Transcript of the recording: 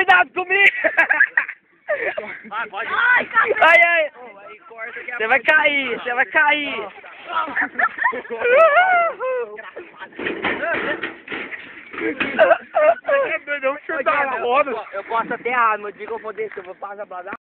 Cuidado comigo! Vai, pode. Ai, caiu! Ai, ai! Você vai cair, você vai cair! Eu posso até a arma, diga eu vou descer, eu vou passar pra dar.